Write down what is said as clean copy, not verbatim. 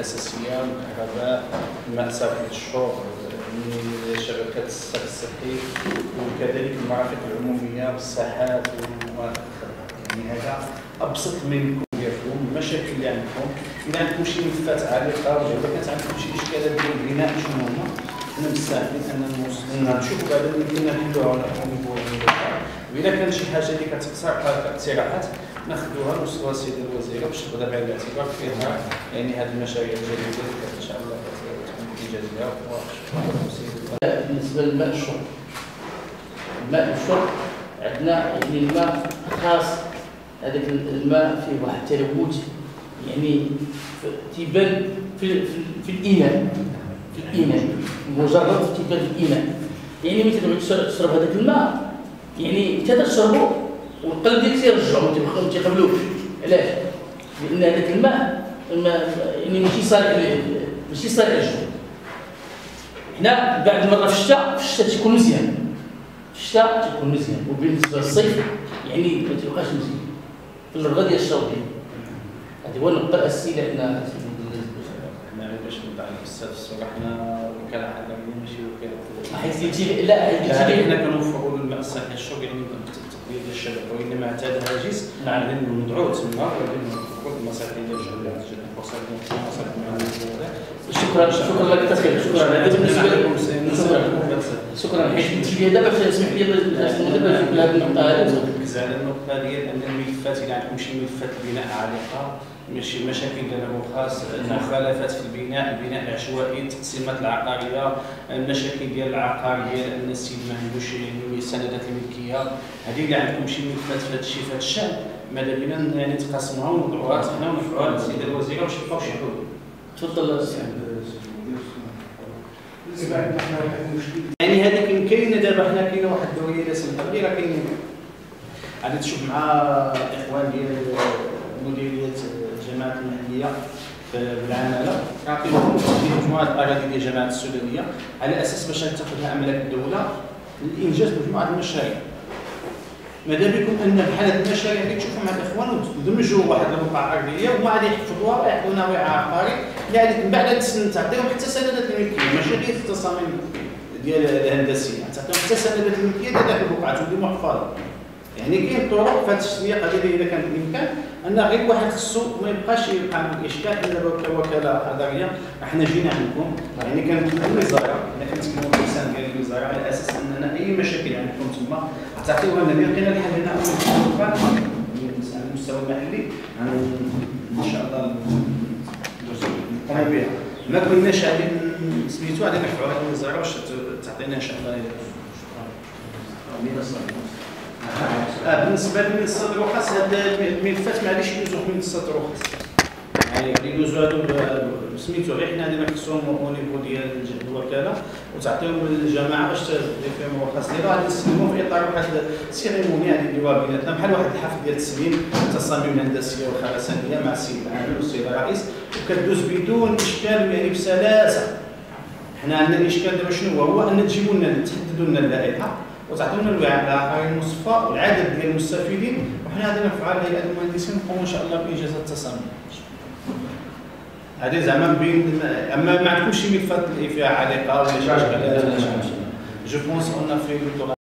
الاساسيه، الكهرباء، الماء صافي للشرب، شبكات الصرف الصحي، وكذلك المرافق العموميه والساحات يعني هذا ابسط من ديالكم. المشاكل اللي عندكم، اذا عندكم شي ملفات عالقه ولا كانت عندكم شي اشكالات ديال البناء شنو هما، انا مستعدين اننا نشوفوا بعدا اللي كنا نديروها ولا واذا كان شي حاجه اللي كتقترح اقتراحات ناخذوها نوصلوها للسيد الوزيره باش تاخذها بعين الاعتبار فيها يعني هذه المشاريع الجديده اللي ان شاء الله تكون ايجابيه. بالنسبه للماء الشرب، الماء الشرب عندنا يعني الماء خاص، هذاك الماء فيه واحد التلوث يعني تيبان في الاناء، مجرد تيبان في الاناء، يعني ملي تبغي تشرب هذاك الماء يعني تقدر تشربو والقلب ديالك تيرجعو ما تيقبلوش. علاش؟ لان هذاك الماء يعني ماشي صالح للشرب. حنا بعد مره في الشتاء تيكون مزيان، وبالنسبه للصيف يعني ما تيبقاش مزيان في الرغد ديال الشرب. هذه هو النقطه الاساسيه اللي عندنا. حنا باش نوضح الاستاذ الصراحه حنا وكاله عالميه ماشي وكاله حيت لا حنا كنوفروا الماء الصحي الشرب يعني بالتطبيق ديال الشبكه، وانما حتى هذا الهاجس غادي نوضعوه تما وغادي نوفروا المصالح ديال الجهات شكرا لك كثير. شكرا حيت قلت لي هذا باش تسمح لي باش نجيب هذه النقطه هذه. نركز على النقطه ديال ان الملفات اذا عندكم شي ملفات بناء عالقه، ماشي مشاكل ديال خاص، المخالفات في البناء العشوائي، التقسيمات العقاريه، المشاكل ديال العقاريه لان السيد ما عندوش يعني سندات الملكيه، هذه اللي عندكم شي ملفات في هذا الشيء في هذا الشان ماذا بينا يعني نتقاسموها ونوضعوها حنا ونرفعوها للسيده الوزيره باش يلقاو شي حلول. تفضل السي. يعني هذه كاينه دابا، حنا كاينه واحد الدوريه اللي سمحت لي راه كاين، غادي تشوف مع الاخوان ديال مديريه الجماعات المحليه بالعماله، راه كاين مجموعه الاراضي ديال الجماعات السودانيه على اساس باش تاخذها عملك الدوله لانجاز مجموعه المشاريع. ماذا بكم ان بحال هذه المشاريع اللي تشوفوا مع الاخوان وتدمجوا واحد الرقعه ارضيه وما غادي يحفظوها ويعطوا نوع عقاري اللي من بعد تعطيهم حتى سندات الملكيه، ماشي غير التصاميم ديال الهندسيه، تعطيهم حتى سندات الملكيه ديال هذيك الرقعه تولي محفظه. يعني كاين طرق في هذا التسويق هذه اذا كان بالامكان ان غير واحد خصو ما يبقاش يبقى عنده اشكال الا وكاله حضريه. احنا جينا عندكم يعني كانت الوزاره، انا كنتكلموا باللسان ديال الوزاره على اساس اننا اي مشاكل عندكم تما تعطيوها لنا، لقينا الحل هنا على المستوى المحلي ان شاء الله نقوموا بها. ما كناش غادي سميتو غادي نرفعوا هذه الوزاره باش تعطينا ان شاء الله. بالنسبه لمنصه الرخص، هاد الملفات معليش يدوزو في منصه الرخص، يعني يدوزو هادو سميتو غير حنا غادي نخصوهم او نيفو ديال الوكاله وتعطيهم للجماعه باش تدير فيهم الرخص ديالها، غادي نسلموهم في اطار واحد السيريموني غادي نديروها بيناتنا بحال واحد الحفل ديال تسليم التصاميم الهندسيه والخرسانيه مع السيد العامل والسيد الرئيس، وكدوز بدون اشكال يعني بسلاسه. حنا عندنا الاشكال دابا شنو هو ان تجيبوا لنا تحددوا لنا اللائحه وتعطيونا الوعاء العقاري المصفى والعدد ديال المستفيدين، وحنا غادي نرفعوها لهيئه المهندسين ونقوموا ان شاء الله بانجاز التصاميم. هذه زعما بين، اما ما عندكمش شي ملفات اللي فيها عالقه ولا شي اشكالات. جو بونس اون في